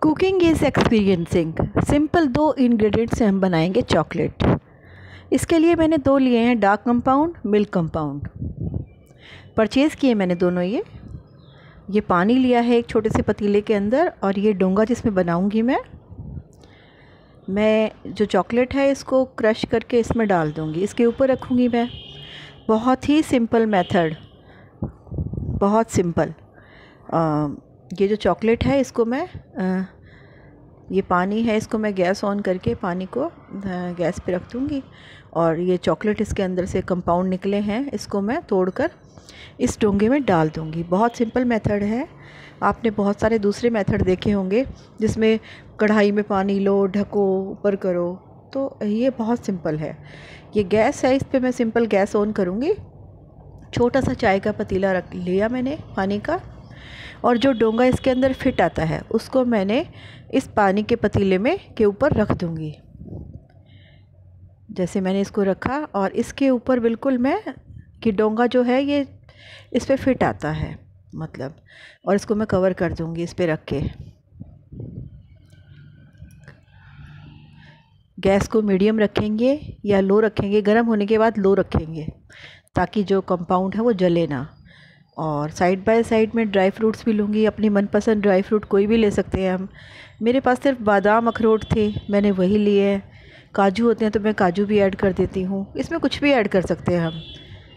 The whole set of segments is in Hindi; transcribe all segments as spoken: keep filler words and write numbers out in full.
Cooking is experiencing. सिंपल दो इंग्रेडिएंट से हम बनाएंगे चॉकलेट। इसके लिए मैंने दो लिए हैं, dark compound, milk compound. Purchase किए मैंने दोनों। ये ये पानी लिया है एक छोटे से पतीले के अंदर, और ये डोंगा जिसमें बनाऊंगी मैं मैं जो चॉकलेट है इसको क्रश करके इसमें डाल दूंगी, इसके ऊपर रखूंगी मैं। बहुत ही सिंपल मेथड, बहुत सिंपल। आ, ये जो चॉकलेट है इसको मैं आ, ये पानी है, इसको मैं गैस ऑन करके पानी को गैस पे रख दूँगी, और ये चॉकलेट इसके अंदर से कंपाउंड निकले हैं इसको मैं तोड़कर इस डोंगे में डाल दूँगी। बहुत सिंपल मेथड है। आपने बहुत सारे दूसरे मेथड देखे होंगे जिसमें कढ़ाई में पानी लो, ढको, ऊपर करो, तो ये बहुत सिंपल है। ये गैस है, इस पर मैं सिंपल गैस ऑन करूँगी। छोटा सा चाय का पतीला रख लिया मैंने पानी का, और जो डोंगा इसके अंदर फिट आता है उसको मैंने इस पानी के पतीले में के ऊपर रख दूंगी। जैसे मैंने इसको रखा, और इसके ऊपर बिल्कुल मैं कि डोंगा जो है ये इस पे फिट आता है मतलब, और इसको मैं कवर कर दूंगी इस पे रख के। गैस को मीडियम रखेंगे या लो रखेंगे, गर्म होने के बाद लो रखेंगे ताकि जो कंपाउंड है वो जले ना। और साइड बाय साइड में ड्राई फ्रूट्स भी लूँगी, अपनी मनपसंद ड्राई फ्रूट कोई भी ले सकते हैं हम। मेरे पास सिर्फ बादाम अखरोट थे, मैंने वही लिए हैं। काजू होते हैं तो मैं काजू भी ऐड कर देती हूँ, इसमें कुछ भी ऐड कर सकते हैं हम।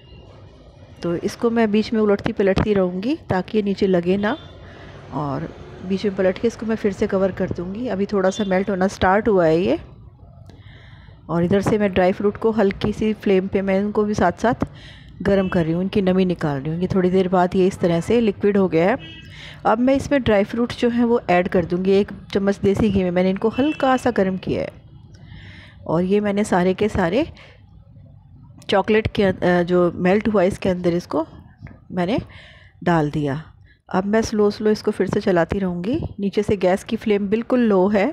तो इसको मैं बीच में उलटती पलटती रहूँगी ताकि ये नीचे लगे ना, और बीच में पलट के इसको मैं फिर से कवर कर दूँगी। अभी थोड़ा सा मेल्ट होना स्टार्ट हुआ है ये, और इधर से मैं ड्राई फ्रूट को हल्की सी फ्लेम पे मैं उनको भी साथ साथ गर्म कर रही हूँ, इनकी नमी निकाल रही हूँ। ये थोड़ी देर बाद ये इस तरह से लिक्विड हो गया है। अब मैं इसमें ड्राई फ्रूट जो हैं वो ऐड कर दूँगी। एक चम्मच देसी घी में मैंने इनको हल्का सा गर्म किया है, और ये मैंने सारे के सारे चॉकलेट के जो मेल्ट हुआ इसके अंदर इसको मैंने डाल दिया। अब मैं स्लो स्लो इसको फिर से चलाती रहूँगी। नीचे से गैस की फ्लेम बिल्कुल लो है,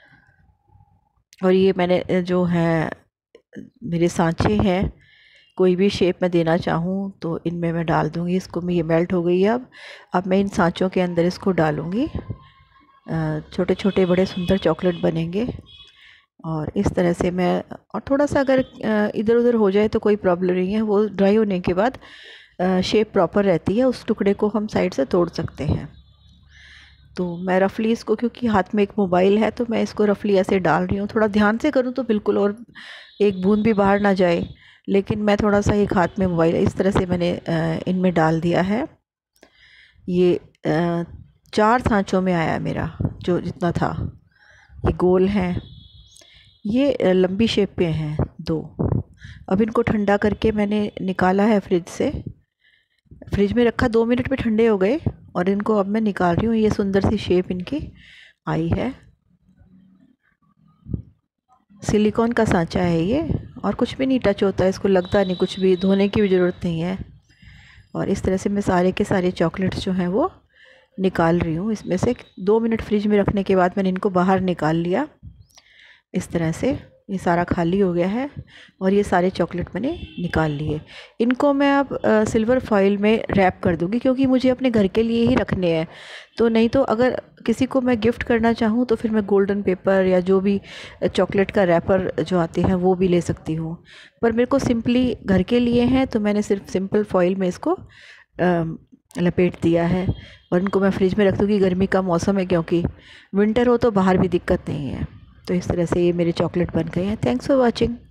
और ये मैंने जो है मेरे सांचे हैं, कोई भी शेप में देना चाहूँ तो इनमें मैं डाल दूँगी इसको। मैं ये मेल्ट हो गई है। अब अब मैं इन सांचों के अंदर इसको डालूँगी। छोटे छोटे बड़े सुंदर चॉकलेट बनेंगे, और इस तरह से मैं, और थोड़ा सा अगर इधर उधर हो जाए तो कोई प्रॉब्लम नहीं है, वो ड्राई होने के बाद शेप प्रॉपर रहती है। उस टुकड़े को हम साइड से तोड़ सकते हैं। तो मैं रफली इसको, क्योंकि हाथ में एक मोबाइल है तो मैं इसको रफली ऐसे डाल रही हूँ। थोड़ा ध्यान से करूँ तो बिल्कुल, और एक बूंद भी बाहर ना जाए, लेकिन मैं थोड़ा सा एक हाथ में मोबाइल इस तरह से मैंने इनमें डाल दिया है। ये चार सांचों में आया मेरा जो जितना था। ये गोल हैं, ये लंबी शेप पे हैं दो। अब इनको ठंडा करके मैंने निकाला है फ्रिज से, फ्रिज में रखा, दो मिनट में ठंडे हो गए, और इनको अब मैं निकाल रही हूँ। ये सुंदर सी शेप इनकी आई है। सिलिकॉन का सांचा है ये, और कुछ भी नहीं टच होता है, इसको लगता नहीं कुछ भी, धोने की भी ज़रूरत नहीं है। और इस तरह से मैं सारे के सारे चॉकलेट्स जो हैं वो निकाल रही हूँ इसमें से। दो मिनट फ्रिज में रखने के बाद मैंने इनको बाहर निकाल लिया। इस तरह से ये सारा खाली हो गया है, और ये सारे चॉकलेट मैंने निकाल लिए। इनको मैं अब आ, सिल्वर फॉइल में रैप कर दूँगी, क्योंकि मुझे अपने घर के लिए ही रखने हैं। तो नहीं तो अगर किसी को मैं गिफ्ट करना चाहूँ तो फिर मैं गोल्डन पेपर या जो भी चॉकलेट का रैपर जो आते हैं वो भी ले सकती हूँ, पर मेरे को सिंपली घर के लिए हैं तो मैंने सिर्फ सिंपल फॉइल में इसको आ, लपेट दिया है। और इनको मैं फ्रिज में रख दूँगी। गर्मी का मौसम है, क्योंकि विंटर हो तो बाहर भी दिक्कत नहीं है। तो इस तरह से ये मेरे चॉकलेट बन गए हैं। Thanks for watching.